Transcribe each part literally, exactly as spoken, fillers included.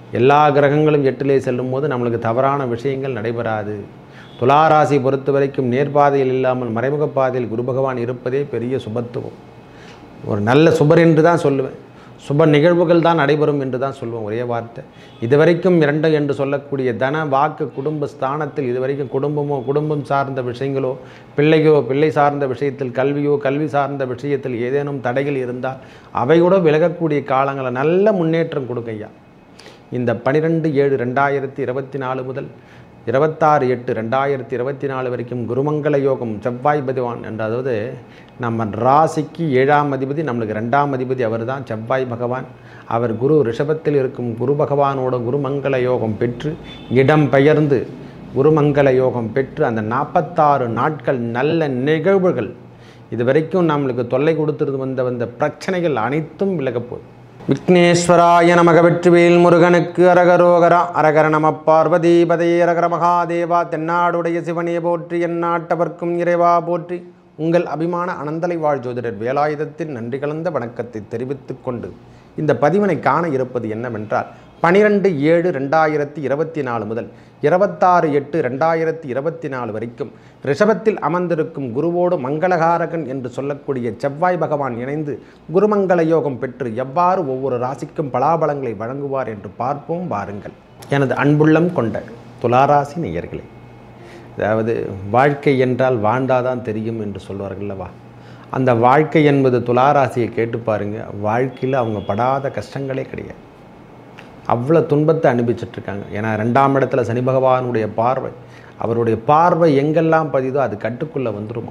எல்லா கிரகங்களும் எட்டிலே செல்லும் போது நம்மளுக்கு தவறான விஷயங்கள் நடைபெறாது. துளாராசி பொறுத்த வரைக்கும் நேர்பாதையில் இல்லாமல் மறைமுக பாதையில் குரு பகவான் இருப்பதே பெரிய சுபத்துவம். ஒரு நல்ல சுபர் என்று தான் சொல்லுவேன். சுப நிகழ்வுகள் தான் நடைபெறும் என்று தான் சொல்லுவோம். ஒரே வார்த்தை. இதுவரைக்கும் இரண்டு என்று சொல்லக்கூடிய தன வாக்கு குடும்ப ஸ்தானத்தில் இதுவரைக்கும் குடும்பமோ குடும்பம் சார்ந்த விஷயங்களோ பிள்ளையோ பிள்ளை சார்ந்த விஷயத்தில் கல்வியோ கல்வி சார்ந்த விஷயத்தில் ஏதேனும் தடைகள் இருந்தால் அவை கூட விலகக்கூடிய காலங்களை நல்ல முன்னேற்றம் கொடுக்கையா. இந்த பனிரெண்டு ஏழு ரெண்டாயிரத்தி இருபத்தி நாலு முதல் இருபத்தாறு எட்டு ரெண்டாயிரத்தி இருபத்தி நாலு வரைக்கும் குருமங்கள யோகம் செவ்வாய் பகவான் என்ற, அதாவது நம்ம ராசிக்கு ஏழாம் அதிபதி, நம்மளுக்கு ரெண்டாம் அதிபதி அவர் தான் செவ்வாய் பகவான். அவர் குரு ரிஷபத்தில் இருக்கும் குரு பகவானோட குருமங்கள யோகம் பெற்று இடம் பெயர்ந்து குருமங்கள யோகம் பெற்று அந்த நாற்பத்தாறு நாட்கள் நல்ல நிகழ்வுகள் இது வரைக்கும் நம்மளுக்கு தொல்லை கொடுத்துருந்து வந்த வந்த பிரச்சனைகள் அனைத்தும் விலகப்போகுது. விக்னேஸ்வராய நமக. வெற்றிவேல் முருகனுக்கு அரகரோகரா. அரகர நம பார்வதீபதே. அரகர மகாதேவா. தென்னாடுடைய சிவனே போற்றி, எந்நாட்டவர்க்கும் இறைவா போற்றி. உங்கள் அபிமான அனந்தலை வாழ் ஜோதிடர் வேலாயுதத்தின் நன்றி கலந்த வணக்கத்தை தெரிவித்துக் கொண்டு இந்த பதிவினை காண இருப்பது என்னவென்றால், பனிரெண்டு ஏழு ரெண்டாயிரத்தி இருபத்தி நாலு முதல் இருபத்தாறு எட்டு ரெண்டாயிரத்தி இருபத்தி நாலு வரைக்கும் ரிஷபத்தில் அமர்ந்திருக்கும் குருவோடு மங்களகாரகன் என்று சொல்லக்கூடிய செவ்வாய் பகவான் இணைந்து குருமங்கள யோகம் பெற்று எவ்வாறு ஒவ்வொரு ராசிக்கும் பலாபலங்களை வழங்குவார் என்று பார்ப்போம் வாருங்கள். எனது அன்புள்ளம் கொண்ட துளாராசி நேயர்களே, அதாவது வாழ்க்கை என்றால் வாழ்ந்தாதான் தெரியும் என்று சொல்வார்கள்லவா, அந்த வாழ்க்கை என்பது துளாராசியை கேட்டு பாருங்கள். வாழ்க்கையில் அவங்க படாத கஷ்டங்களே கிடையாது. அவ்வளோ துன்பத்தை அனுபவிச்சிட்ருக்காங்க. ஏன்னா ரெண்டாம் இடத்துல சனி பகவானுடைய பார்வை, அவருடைய பார்வை எங்கெல்லாம் பதிதோ அது கட்டுக்குள்ளே வந்துருமா.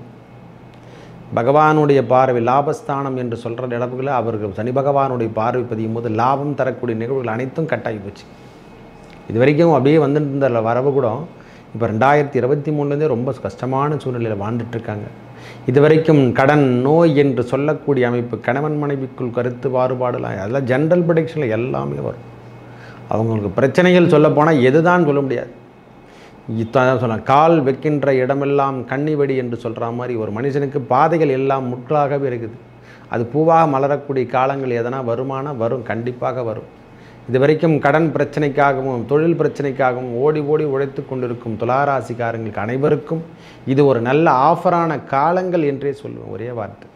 பகவானுடைய பார்வை லாபஸ்தானம் என்று சொல்கிற இடத்துல அவர்கள் சனி பகவானுடைய பார்வை பதியும் போது லாபம் தரக்கூடிய நிகழ்வுகள் அனைத்தும் கட்டாகி போச்சு. இது வரைக்கும் அப்படியே வந்துட்டு இருந்த வரவு கூட இப்போ ரெண்டாயிரத்தி இருபத்தி மூணுலேருந்தே ரொம்ப கஷ்டமான சூழ்நிலையில் வாழ்ந்துட்டுருக்காங்க. இது வரைக்கும் கடன் நோய் என்று சொல்லக்கூடிய அமைப்பு, கணவன் மனைவிக்குள் கருத்து மாறுபாடுலாம், அதெல்லாம் ஜென்ரல் ப்ரொடக்ஷனில் எல்லாமே வரும். அவங்களுக்கு பிரச்சனைகள் சொல்லப்போனால் எதுதான் சொல்ல முடியாது. இத்தான் சொன்ன கால் வைக்கின்ற இடமெல்லாம் கன்னிவெடி என்று சொல்கிற மாதிரி ஒரு மனுஷனுக்கு பாதைகள் எல்லாம் முற்றாகவே இருக்குது. அது பூவாக மலரக்கூடிய காலங்கள் எதனா வருமானா வரும், கண்டிப்பாக வரும். இது வரைக்கும் கடன் பிரச்சனைக்காகவும் தொழில் பிரச்சனைக்காகவும் ஓடி ஓடி உழைத்து கொண்டிருக்கும் துளாராசிக்காரங்களுக்கு அனைவருக்கும் இது ஒரு நல்ல ஆஃபரான காலங்கள் என்றே சொல்லுவேன். ஒரே வார்த்தை.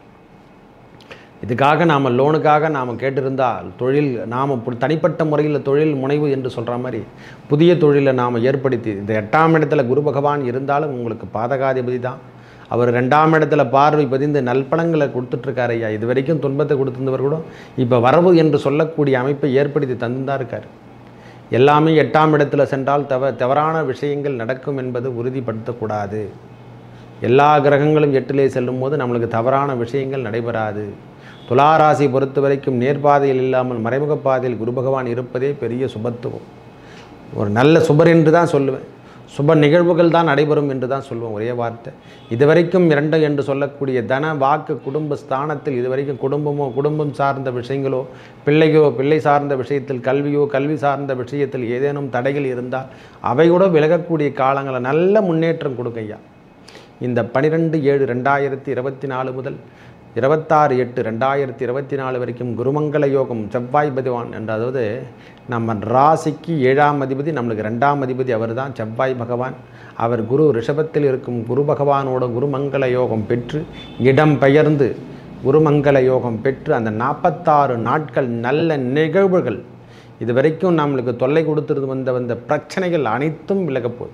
இதுக்காக நாம் லோனுக்காக நாம் கேட்டிருந்தால் தொழில் நாம் தனிப்பட்ட முறையில் தொழில் முனைவு என்று சொல்கிற மாதிரி புதிய தொழிலை நாம் ஏற்படுத்தி, இந்த எட்டாம் இடத்துல குரு பகவான் இருந்தாலும் உங்களுக்கு பாதகாதிபதி தான். அவர் ரெண்டாம் இடத்துல பார்வை பதிந்து நல்பலங்களை கொடுத்துட்ருக்கார் ஐயா. இது வரைக்கும் துன்பத்தை கொடுத்துருந்தவர் கூட இப்போ வரவு என்று சொல்லக்கூடிய அமைப்பை ஏற்படுத்தி தந்துதான் இருக்கார். எல்லாமே எட்டாம் இடத்துல சென்றால் தவ தவறான விஷயங்கள் நடக்கும் என்பது உறுதிப்படுத்தக்கூடாது. எல்லா கிரகங்களும் எட்டிலே செல்லும் போது நம்மளுக்கு தவறான விஷயங்கள் நடைபெறாது. துளாராசி பொறுத்த வரைக்கும் நேர்பாதையில் இல்லாமல் மறைமுக பாதையில் குரு பகவான் இருப்பதே பெரிய சுபத்துவம். ஒரு நல்ல சுபர் என்று தான் சொல்லுவேன். சுப நிகழ்வுகள் தான் நடைபெறும் என்று தான் சொல்லுவோம். ஒரே வார்த்தை. இதுவரைக்கும் இரண்டு என்று சொல்லக்கூடிய தன வாக்கு குடும்ப ஸ்தானத்தில் இதுவரைக்கும் குடும்பமோ குடும்பம் சார்ந்த விஷயங்களோ பிள்ளையோ பிள்ளை சார்ந்த விஷயத்தில் கல்வியோ கல்வி சார்ந்த விஷயத்தில் ஏதேனும் தடைகள் இருந்தால் அவை கூட விலகக்கூடிய காலங்களை நல்ல முன்னேற்றம் கொடுக்கையா. இந்த பனிரெண்டு ஏழு ரெண்டாயிரத்தி இருபத்தி நாலு முதல் இருபத்தாறு எட்டு ரெண்டாயிரத்தி இருபத்தி நாலு வரைக்கும் குருமங்கள யோகம் செவ்வாய் பகவான் என்ற, அதாவது நம்ம ராசிக்கு ஏழாம் அதிபதி, நம்மளுக்கு ரெண்டாம் அதிபதி அவர் தான் செவ்வாய் பகவான். அவர் குரு ரிஷபத்தில் இருக்கும் குரு பகவானோட குருமங்கள யோகம் பெற்று இடம் பெயர்ந்து குருமங்கள யோகம் பெற்று அந்த நாற்பத்தாறு நாட்கள் நல்ல நிகழ்வுகள் இது வரைக்கும் நம்மளுக்கு தொல்லை கொடுத்துருந்து வந்த வந்த பிரச்சனைகள் அனைத்தும் விலகப்போகுது.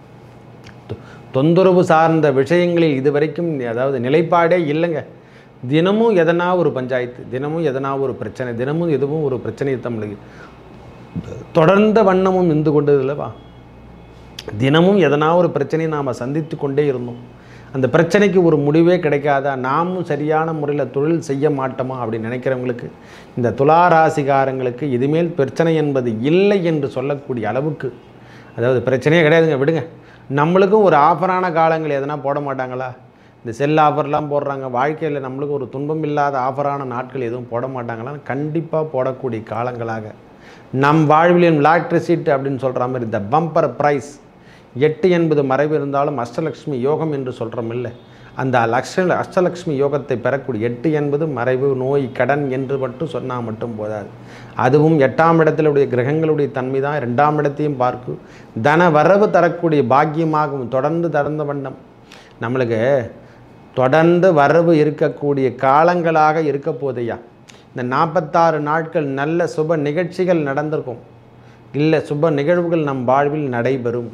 தொந்தரவு சார்ந்த விஷயங்களில் இது வரைக்கும் அதாவது நிலைப்பாடே இல்லைங்க. தினமும் எதனா ஒரு பஞ்சாயத்து, தினமும் எதனா ஒரு பிரச்சனை, தினமும் எதுவும் ஒரு பிரச்சனையை தமிழுக்கு தொடர்ந்த வண்ணமும் இருந்து கொண்டது இல்லைவா. தினமும் எதனா ஒரு பிரச்சனையை நாம் சந்தித்து கொண்டே இருந்தோம். அந்த பிரச்சனைக்கு ஒரு முடிவே கிடைக்காதா, நாமும் சரியான முறையில் தொழில் செய்ய மாட்டோமா அப்படின்னு நினைக்கிறவங்களுக்கு, இந்த துளாராசிகாரங்களுக்கு இதுமேல் பிரச்சனை என்பது இல்லை என்று சொல்லக்கூடிய அளவுக்கு, அதாவது பிரச்சனையே கிடையாதுங்க விடுங்க. நம்மளுக்கும் ஒரு ஆஃபரான காலங்கள் எதனா போட மாட்டாங்களா? இந்த செல் ஆஃபர்லாம் போடுறாங்க. வாழ்க்கையில் நம்மளுக்கு ஒரு துன்பம் இல்லாத ஆஃபரான நாட்கள் எதுவும் போட மாட்டாங்களான்னு கண்டிப்பாக போடக்கூடிய காலங்களாக நம் வாழ்விலும் லாட்ரி சீட் அப்படின்னு சொல்கிற மாதிரி இந்த பம்பர் ப்ரைஸ் எட்டு என்பது மறைவு இருந்தாலும் அஷ்டலக்ஷ்மி யோகம் என்று சொல்கிறோம் இல்லை, அந்த லக்ஷ அஷ்டலக்ஷ்மி யோகத்தை பெறக்கூடிய எட்டு என்பது மறைவு நோய் கடன் என்று மட்டும் சொன்னால் மட்டும் போதாது. அதுவும் எட்டாம் இடத்திலுடைய கிரகங்களுடைய தன்மை தான் ரெண்டாம் இடத்தையும் பார்க்கும். தன வரவு தரக்கூடிய பாக்கியமாகவும் தொடர்ந்து தரந்த வண்ணம் நம்மளுக்கு தொடர்ந்து வரவு இருக்கக்கூடிய காலங்களாக இருக்க போதையா. இந்த நாற்பத்தாறு நாட்கள் நல்ல சுப நிகழ்ச்சிகள் நடந்திருக்கும். இல்லை சுப நிகழ்வுகள் நம் வாழ்வில் நடைபெறும்,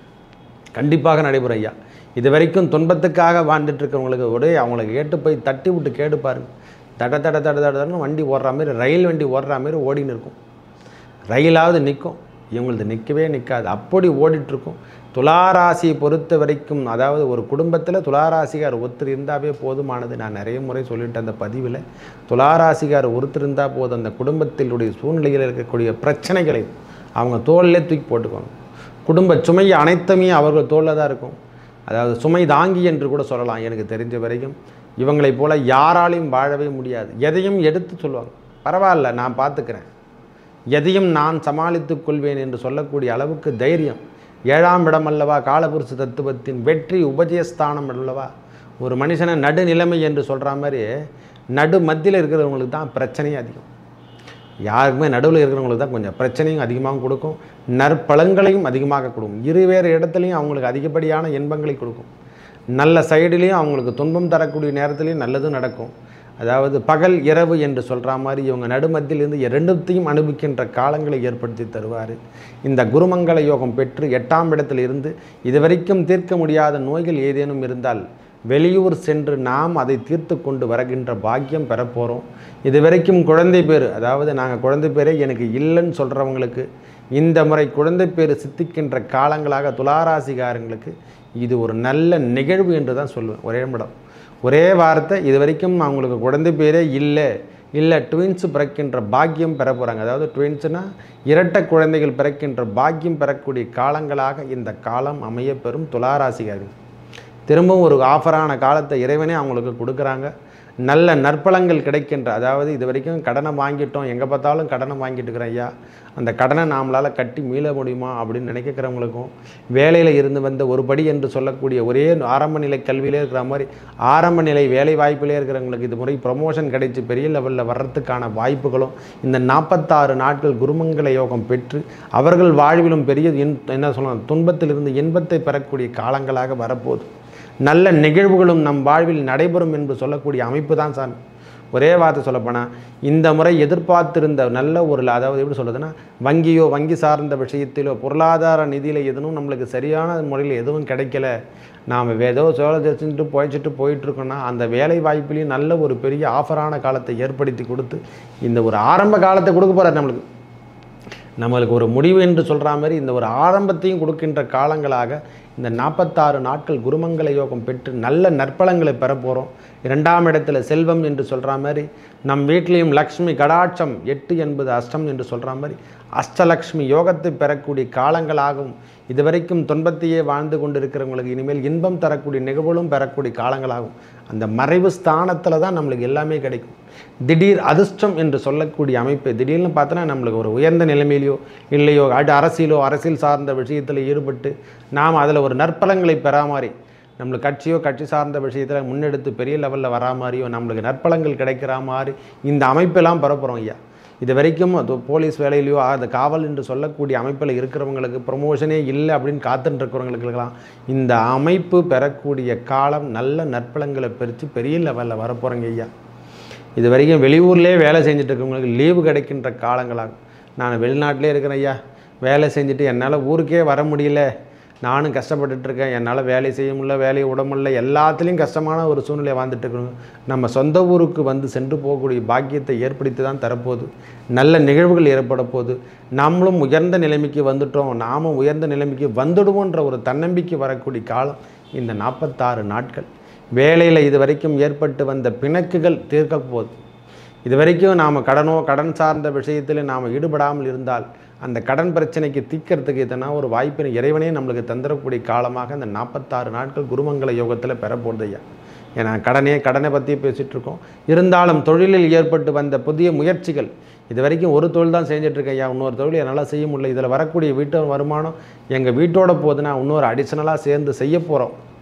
கண்டிப்பாக நடைபெறும் ஐயா. இது வரைக்கும் துன்பத்துக்காக வாழ்ந்துட்டு இருக்கிறவங்களுக்கு ஒரே அவங்களுக்கு கேட்டு போய் தட்டி விட்டு கேட்டு பாருங்க. தட தட தட தடன்னு வண்டி ஓடுற மாதிரி, ரயில் வண்டி ஓடுற மாதிரி ஓடின்னு இருக்கும். ரயிலாவது நிற்கும், இவங்களது நிற்கவே நிற்காது, அப்படி ஓடிட்டுருக்கும். துளாராசியை பொறுத்த வரைக்கும், அதாவது ஒரு குடும்பத்தில் துளாராசிகார் ஒருத்தர் இருந்தாவே போதுமானது. நான் நிறைய முறை சொல்லிட்டேன் அந்த பதிவில். துளாராசிகார் ஒருத்தர் இருந்தால் போதும், அந்த குடும்பத்தினுடைய சூழ்நிலையில் இருக்கக்கூடிய பிரச்சனைகளை அவங்க தோளிலே தூக்கி போட்டுக்கணும். குடும்ப சுமை அனைத்துமே அவர்கள் தோளில் தான் இருக்கும். அதாவது சுமை தாங்கி என்று கூட சொல்லலாம். எனக்கு தெரிஞ்ச வரைக்கும் இவங்களைப் போல் யாராலையும் வாழவே முடியாது. எதையும் எடுத்து சொல்லுவாங்க, பரவாயில்ல நான் பார்த்துக்கிறேன், எதையும் நான் சமாளித்துக் கொள்வேன் என்று சொல்லக்கூடிய அளவுக்கு தைரியம். ஏழாம் இடம் அல்லவா காலபுருஷ தத்துவத்தின் வெற்றி உபஜயஸ்தானம் அல்லவா. ஒரு மனுஷனை நடுநிலைமை என்று சொல்கிற மாதிரி நடு மத்தியில் இருக்கிறவங்களுக்கு தான் பிரச்சனையும் அதிகம். யாருக்குமே நடுவில் இருக்கிறவங்களுக்கு தான் கொஞ்சம் பிரச்சனையும் அதிகமாக கொடுக்கும், நற்பலன்களையும் அதிகமாக கொடுக்கும். இருவேறு இடத்துலையும் அவங்களுக்கு அதிகப்படியான இன்பங்களை கொடுக்கும். நல்ல சைடுலேயும் அவங்களுக்கு துன்பம் தரக்கூடிய நேரத்துலையும் நல்லதும் நடக்கும். அதாவது பகல் இரவு என்று சொல்கிற மாதிரி இவங்க நடுமத்தியிலிருந்து இரண்டுத்தையும் அனுபவிக்கின்ற காலங்களை ஏற்படுத்தி தருவார். இந்த குருமங்கள யோகம் பெற்று எட்டாம் இடத்தில் இருந்து இதுவரைக்கும் தீர்க்க முடியாத நோய்கள் ஏதேனும் இருந்தால் வெளியூர் சென்று நாம் அதை தீர்த்து கொண்டு வருகின்ற பாக்கியம் பெறப்போகிறோம். இது வரைக்கும் குழந்தை பேர், அதாவது நாங்கள் குழந்தை பேரே எனக்கு இல்லைன்னு சொல்கிறவங்களுக்கு இந்த முறை குழந்தை பேர் சித்திக்கின்ற காலங்களாக துளாராசிகாரங்களுக்கு இது ஒரு நல்ல நிகழ்வு என்று தான் சொல்லுவேன். ஒரே இடம் ஒரே வார்த்தை, இது வரைக்கும் அவங்களுக்கு குழந்தை பேரே இல்லை இல்லை ட்வின்ஸ் பிறக்கின்ற பாக்கியம் பெற போகிறாங்க. அதாவது ட்வின்ஸ்னால் இரட்டை குழந்தைகள் பிறக்கின்ற பாக்கியம் பெறக்கூடிய காலங்களாக இந்த காலம் அமைய பெறும் துளாராசிகாரர்கள். திரும்பவும் ஒரு ஆஃபரான காலத்தை இறைவனே அவங்களுக்கு கொடுக்குறாங்க. நல்ல நற்பலங்கள் கிடைக்கின்ற, அதாவது இது வரைக்கும் கடனை வாங்கிட்டோம், எங்கே பார்த்தாலும் கடனை வாங்கிட்டு இருக்கிறேன் ஐயா, அந்த கடனை நாமளால் கட்டி மீள முடியுமா அப்படின்னு நினைக்கிறவங்களுக்கும், வேலையில் இருந்து வந்த ஒரு படி என்று சொல்லக்கூடிய ஒரே ஆரம்ப நிலை கல்வியிலே இருக்கிற மாதிரி ஆரம்ப நிலை வேலை வாய்ப்பிலே இருக்கிறவங்களுக்கு இது முறை ப்ரொமோஷன் கிடைச்சி பெரிய லெவலில் வர்றதுக்கான வாய்ப்புகளும் இந்த நாற்பத்தாறு நாட்கள் குருமங்கள யோகம் பெற்று அவர்கள் வாழ்விலும் பெரிய என்ன சொல்லலாம் துன்பத்திலிருந்து இன்பத்தை பெறக்கூடிய காலங்களாக வரப்போகுது. நல்ல நிகழ்வுகளும் நம் வாழ்வில் நடைபெறும் என்று சொல்லக்கூடிய அமைப்பு தான் சாமி. ஒரே வார்த்தை சொல்லப்போனால் இந்த முறை எதிர்பார்த்திருந்த நல்ல ஒரு, அதாவது எப்படி சொல்கிறதுன்னா வங்கியோ வங்கி சார்ந்த விஷயத்திலோ பொருளாதார நிதியில் எதுவும் நம்மளுக்கு சரியான முறையில் எதுவும் கிடைக்கல, நாம் ஏதோ சோழ செஞ்சுட்டு போயிச்சிட்டு போயிட்டுருக்கோன்னா அந்த வேலை வாய்ப்புலேயும் நல்ல ஒரு பெரிய ஆஃபரான காலத்தை ஏற்படுத்தி கொடுத்து இந்த ஒரு ஆரம்ப காலத்தை கொடுக்க போகிறார் நம்மளுக்கு. நம்மளுக்கு ஒரு முடிவு என்று சொல்கிற மாதிரி இந்த ஒரு ஆரம்பத்தையும் கொடுக்கின்ற காலங்களாக இந்த நாற்பத்தாறு நாட்கள் குருமங்கள யோகம் பெற்று நல்ல நற்பலங்களை பெற போகிறோம். இரண்டாம் இடத்துல செல்வம் என்று சொல்கிற மாதிரி நம் வீட்லேயும் லக்ஷ்மி கடாட்சம், எட்டு என்பது அஷ்டம் என்று சொல்கிற மாதிரி அஷ்டலக்ஷ்மி யோகத்தை பெறக்கூடிய காலங்களாகவும் இதுவரைக்கும் துன்பத்தையே வாழ்ந்து கொண்டு இருக்கிறவங்களுக்கு இனிமேல் இன்பம் தரக்கூடிய நிகழ்வுகளும் பெறக்கூடிய காலங்களாகும். அந்த மறைவு ஸ்தானத்தில் தான் நம்மளுக்கு எல்லாமே கிடைக்கும். திடீர் அதிர்ஷ்டம் என்று சொல்லக்கூடிய அமைப்பு திடீர்னு பார்த்தோன்னா நம்மளுக்கு ஒரு உயர்ந்த நிலைமையிலையோ இல்லையோ அடு அரசியலோ அரசியல் சார்ந்த விஷயத்தில் ஈடுபட்டு நாம் அதில் ஒரு நற்பலங்களை பெறா மாதிரி, நம்மளுக்கு கட்சியோ கட்சி சார்ந்த விஷயத்தில் முன்னெடுத்து பெரிய லெவலில் வரா மாதிரியோ நம்மளுக்கு நற்பலங்கள் கிடைக்கிற மாதிரி இந்த அமைப்பெல்லாம் பெறப்போகிறோம் ஐயா. இது வரைக்கும் அது போலீஸ் வேலையிலையோ அது காவல் என்று சொல்லக்கூடிய அமைப்பில் இருக்கிறவங்களுக்கு ப்ரொமோஷனே இல்லை அப்படின்னு காத்துட்டு இருக்கிறவங்களுக்கெல்லாம் இந்த அமைப்பு பெறக்கூடிய காலம் நல்ல நற்பலங்களை பெருத்து பெரிய லெவலில் வரப்போகிறோங்க ஐயா. இது வரைக்கும் வெளியூர்லேயே வேலை செஞ்சுட்டு இருக்கவங்களுக்கு லீவு கிடைக்கின்ற காலங்களாகும். நான் வெளிநாட்டிலே இருக்கிறேன் ஐயா, வேலை செஞ்சுட்டு என்னால் ஊருக்கே வர முடியல, நானும் கஷ்டப்பட்டுட்ருக்கேன், என்னால் வேலை செய்ய முடியல, வேலையை விட முடியல, எல்லாத்துலேயும் கஷ்டமான ஒரு சூழ்நிலை வாழ்ந்துட்டு இருக்கணும். நம்ம சொந்த ஊருக்கு வந்து சென்று போகக்கூடிய பாக்கியத்தை ஏற்படுத்தி தான் தரப்போகுது. நல்ல நிகழ்வுகள் ஏற்பட போகுது. நம்மளும் உயர்ந்த நிலைமைக்கு வந்துட்டோம், நாமும் உயர்ந்த நிலைமைக்கு வந்துடுவோன்ற ஒரு தன்னம்பிக்கை வரக்கூடிய காலம் இந்த நாற்பத்தாறு நாட்கள். வேலையில் இது வரைக்கும் ஏற்பட்டு வந்த பிணக்குகள் தீர்க்க போகுது. இது வரைக்கும் நாம் கடனோ கடன் சார்ந்த விஷயத்தில் நாம் ஈடுபடாமல் இருந்தால் அந்த கடன் பிரச்சனைக்கு தீர்க்கறதுக்கு எதனா ஒரு வாய்ப்பினை இறைவனே நம்மளுக்கு தந்துடக்கூடிய காலமாக இந்த நாற்பத்தாறு நாட்கள் குருமங்கள யோகத்தில் பெறப்போகுது ஐயா. ஏன்னா கடனே கடனை பற்றி பேசிகிட்ருக்கோம். இருந்தாலும் தொழிலில் ஏற்பட்டு வந்த புதிய முயற்சிகள், இது வரைக்கும் ஒரு தொழில் தான் செஞ்சிட்ருக்கேன் ஐயா, இன்னொரு தொழில் என்னால் செய்ய முடியல, இதில் வரக்கூடிய வீட்டு வருமானம் எங்கள் வீட்டோட போகுதுன்னா இன்னொரு அடிஷ்னலாக சேர்ந்து செய்ய போகிறோம்.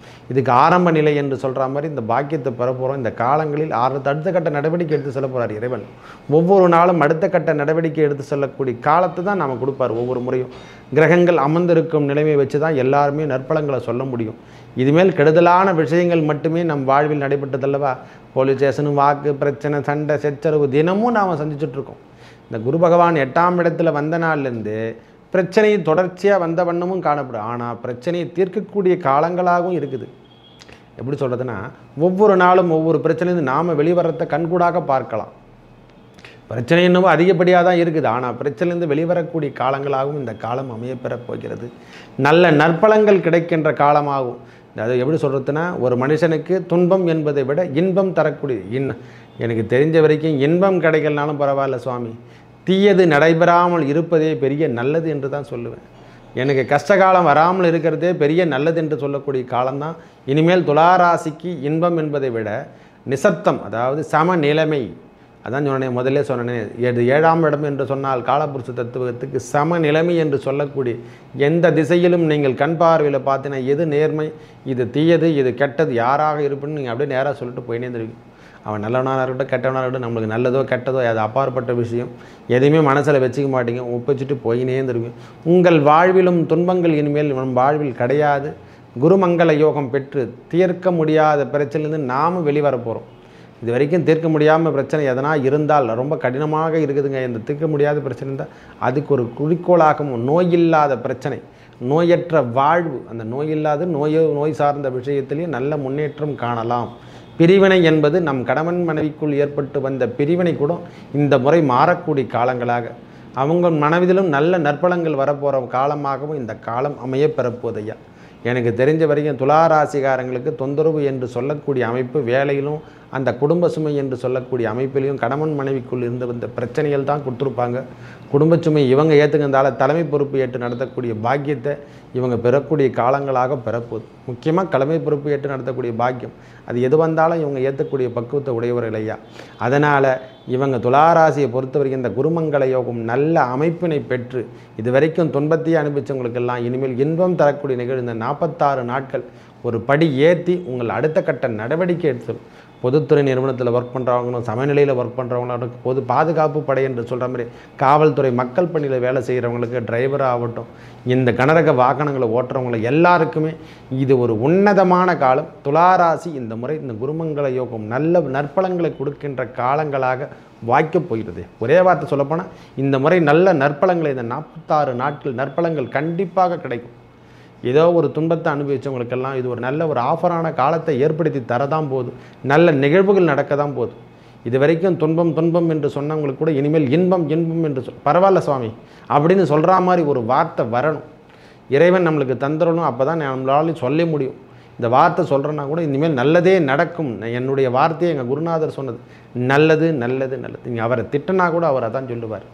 இதுக்கு ஆரம்ப நிலை என்று சொல்கிற மாதிரி இந்த பாக்கியத்தை பெற போகிறோம். இந்த காலங்களில் ஆறு அடுத்த கட்ட நடவடிக்கை எடுத்து செல்ல போகிறார் இறைவன். ஒவ்வொரு நாளும் அடுத்த கட்ட நடவடிக்கை எடுத்து செல்லக்கூடிய காலத்தை தான் நம்ம கொடுப்பார். ஒவ்வொரு முறையும் கிரகங்கள் அமர்ந்திருக்கும் நிலைமையை வச்சு தான் எல்லாருமே நற்பலங்களை சொல்ல முடியும். இதுமேல் கெடுதலான விஷயங்கள் மட்டுமே நம் வாழ்வில் நடைபெற்றதல்லவா. போலீஸ் ஸ்டேஷனு, வாக்கு பிரச்சனை, சண்டை சச்சரவு தினமும் நாம் சந்திச்சுட்ருக்கோம். இந்த குரு பகவான் எட்டாம் இடத்துல வந்த நாள்லேருந்து பிரச்சனை தொடர்ச்சியாக வந்த வண்ணமும் காணப்படும். ஆனால் பிரச்சனையை தீர்க்கக்கூடிய காலங்களாகவும் இருக்குது. எப்படி சொல்கிறதுனா, ஒவ்வொரு நாளும் ஒவ்வொரு பிரச்சனையிலேருந்து நாம் வெளிவரத்தை கண்கூடாக பார்க்கலாம். பிரச்சனை என்னவோ அதிகப்படியாக தான் இருக்குது. ஆனால் பிரச்சனையிலேருந்து வெளிவரக்கூடிய காலங்களாகவும் இந்த காலம் அமையப்பெறப் போகிறது. நல்ல நற்பலங்கள் கிடைக்கின்ற காலமாகும். அது எப்படி சொல்கிறதுனா, ஒரு மனுஷனுக்கு துன்பம் என்பதை விட இன்பம் தரக்கூடிய இன் எனக்கு தெரிஞ்ச வரைக்கும் இன்பம் கிடைக்கலனாலும் பரவாயில்ல சுவாமி, தீயது நடைபெறாமல் இருப்பதே பெரிய நல்லது என்று தான் சொல்லுவேன். எனக்கு கஷ்டகாலம் வராமல் இருக்கிறதே பெரிய நல்லது என்று சொல்லக்கூடிய காலம்தான் இனிமேல். துளாராசிக்கு இன்பம் என்பதை விட நிசப்தம், அதாவது சமநிலைமை, அதான் சொன்னேன் முதல்ல சொன்னேன். ஏழு ஏழாம் இடம் என்று சொன்னால் காலபுருஷ தத்துவத்துக்கு சமநிலைமை என்று சொல்லக்கூடிய எந்த திசையிலும் நீங்கள் கண் பார்வையில் பார்த்தீங்கன்னா எது நேர்மை, இது தீயது, இது கெட்டது, யாராக இருப்புன்னு நீங்கள் அப்படியே நேராக சொல்லிட்டு போயினே தெரியும். அவன் நல்லவனாக இருக்கட்டும் கெட்டவனாக இருக்கட்டும், நம்மளுக்கு நல்லதோ கெட்டதோ அது அப்பாற்பட்ட விஷயம். எதையுமே மனசில் வச்சுக்க மாட்டீங்க, ஒப்பிச்சுட்டு போயினே இருக்கும். உங்கள் வாழ்விலும் துன்பங்கள் இனிமேல் நம் வாழ்வில் கிடையாது. குருமங்கள யோகம் பெற்று தீர்க்க முடியாத பிரச்சனையிலேருந்து நாம் வெளிவர போகிறோம். இது வரைக்கும் தீர்க்க முடியாமல் பிரச்சனை எதனா இருந்தால் ரொம்ப கடினமாக இருக்குதுங்க, இந்த தீர்க்க முடியாத பிரச்சனை இருந்தால் அதுக்கு ஒரு குறிக்கோளாகவும் நோயில்லாத பிரச்சனை, நோயற்ற வாழ்வு, அந்த நோயில்லாத நோயோ நோய் சார்ந்த விஷயத்திலேயே நல்ல முன்னேற்றம் காணலாம். பிரிவினை என்பது நம் கணவன் மனைவிக்குள் ஏற்பட்டு வந்த பிரிவினை கூட இந்த முறை மாறக்கூடிய காலங்களாக அவங்க மனதிலும் நல்ல நற்பலங்கள் வரப்போகிற காலமாகவும் இந்த காலம் அமைய பெறப்போதையா. எனக்கு தெரிஞ்ச வரைக்கும் துளாராசிகாரங்களுக்கு தொந்தரவு என்று சொல்லக்கூடிய அமைப்பு வேலையிலும் அந்த குடும்ப சுமை என்று சொல்லக்கூடிய அமைப்பிலையும் கணவன் மனைவிக்குள் இருந்து வந்த பிரச்சனைகள் தான் கொடுத்துருப்பாங்க. குடும்ப சுமை இவங்க ஏற்றுக்கிறதால தலைமை பொறுப்பு ஏற்று நடத்தக்கூடிய பாக்கியத்தை இவங்க பெறக்கூடிய காலங்களாக பெறப்போகுது. முக்கியமாக தலைமை பொறுப்பு ஏற்று நடத்தக்கூடிய பாக்கியம் அது எது வந்தாலும் இவங்க ஏற்றக்கூடிய பக்குவத்தை உடையவர் இல்லையா. அதனால் இவங்க துளாராசியை பொறுத்த வரைக்கும் இந்த குருமங்கள யோகம் நல்ல அமைப்பினை பெற்று இது வரைக்கும் துன்பத்தையே அனுபவித்தவங்களுக்கெல்லாம் இனிமேல் இன்பம் தரக்கூடிய நிகழ்வு இந்த நாற்பத்தாறு நாட்கள் ஒரு படி ஏற்றி உங்கள் அடுத்த கட்ட நடவடிக்கை எடுத்து பொதுத்துறை நிறுவனத்தில் ஒர்க் பண்ணுறவங்களும் சமநிலையில் ஒர்க் பண்ணுறவங்களும் பொது பாதுகாப்பு படை என்று சொல்கிற மாதிரி காவல்துறை மக்கள் பணியில் வேலை செய்கிறவங்களுக்கு டிரைவர் ஆகட்டும், இந்த கனரக வாகனங்களை ஓட்டுறவங்களை எல்லாருக்குமே இது ஒரு உன்னதமான காலம். துளாராசி இந்த முறை இந்த குருமங்கள யோகம் நல்ல நற்பலங்களை கொடுக்கின்ற காலங்களாக வாய்க்கப் போகிறது. ஒரே வார்த்தை சொல்லப்போனால் இந்த முறை நல்ல நற்பலங்களை இந்த நாற்பத்தாறு நாட்கள் நற்பலங்கள் கண்டிப்பாக கிடைக்கும். ஏதோ ஒரு துன்பத்தை அனுபவித்தவங்களுக்கெல்லாம் இது ஒரு நல்ல ஒரு ஆஃபரான காலத்தை ஏற்படுத்தி தரதான் போகுது. நல்ல நிகழ்வுகள் நடக்க தான் போகுது. இது வரைக்கும் துன்பம் துன்பம் என்று சொன்னவங்களுக்கு கூட இனிமேல் இன்பம் இன்பம் என்று சொல் பரவாயில்ல சுவாமி அப்படின்னு சொல்கிற மாதிரி ஒரு வார்த்தை வரணும். இறைவன் நம்மளுக்கு தந்துடணும். அப்போ தான் நம்மளால சொல்ல முடியும். இந்த வார்த்தை சொல்கிறேன்னா கூட இனிமேல் நல்லதே நடக்கும். என்னுடைய வார்த்தையை எங்கள் குருநாதர் சொன்னது நல்லது நல்லது நல்லது. நீங்கள் அவரை திட்டினா கூட அவர் அதான் சொல்லுவார்.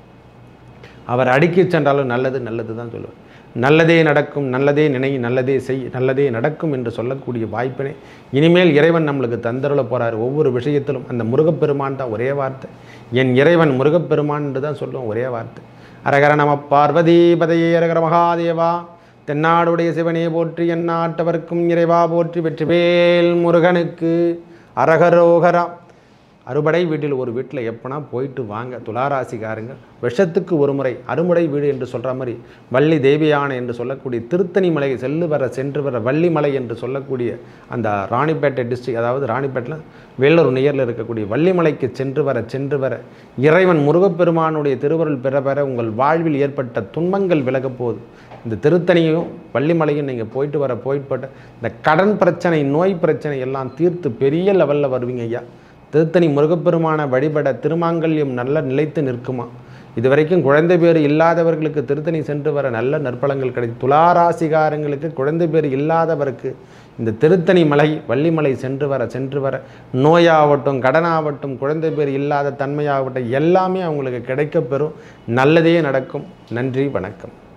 அவர் அடிக்கி சென்றாலும் நல்லது நல்லது தான் சொல்லுவார். நல்லதே நடக்கும், நல்லதே நினை, நல்லதே செய், நல்லதே நடக்கும் என்று சொல்லக்கூடிய வாய்ப்பினை இனிமேல் இறைவன் நம்மளுக்கு தந்தருள போகிறார். ஒவ்வொரு விஷயத்திலும் அந்த முருகப்பெருமான் தான் ஒரே வார்த்தை. என் இறைவன் முருகப்பெருமான் என்று தான் சொல்லுவோம் ஒரே வார்த்தை. அரகர நம பார்வதி பதையே அரகர மகாதேவா. தென்னாடுடைய சிவனே போற்றி, என் நாட்டவர்க்கும் இறைவா போற்றி. வெற்றிவேல் முருகனுக்கு அரகரோகரா. அறுபடை வீட்டில் ஒரு வீட்டில் எப்போனா போயிட்டு வாங்க துளாராசிக்காரங்க. விஷத்துக்கு ஒரு முறை அறுமுடை வீடு என்று சொல்கிற மாதிரி வள்ளி தேவியான என்று சொல்லக்கூடிய திருத்தணி மலை செல்லு வர சென்று வர வள்ளிமலை என்று சொல்லக்கூடிய அந்த ராணிப்பேட்டை டிஸ்ட்ரிக், அதாவது ராணிப்பேட்டில் வேலூர் நியரில் இருக்கக்கூடிய வள்ளிமலைக்கு சென்று வர சென்று வர இறைவன் முருகப்பெருமானுடைய திருவருள் பெற பெற உங்கள் வாழ்வில் ஏற்பட்ட துன்பங்கள் விலகப் போகுது. இந்த திருத்தணியும் வள்ளிமலையும் நீங்கள் போயிட்டு வர போயிட்டு இந்த கடன் பிரச்சனை, நோய் பிரச்சனை எல்லாம் தீர்த்து பெரிய லெவலில் வருவீங்க ஐயா. திருத்தணி முருகப்பெருமான வழிபட திருமாங்கல்யம் நல்ல நிலைத்து நிற்குமா. இதுவரைக்கும் குழந்தை பேர் இல்லாதவர்களுக்கு திருத்தணி சென்று வர நல்ல நற்பலங்கள் கிடைக்கும். துளாராசிகாரங்களுக்கு குழந்தை பேர் இல்லாதவருக்கு இந்த திருத்தணி மலை வள்ளிமலை சென்று வர சென்று வர நோயாகட்டும் கடனாகட்டும் குழந்தை பேர் இல்லாத தன்மையாகட்டும் எல்லாமே அவங்களுக்கு கிடைக்கப்பெறும். நல்லதே நடக்கும். நன்றி, வணக்கம்.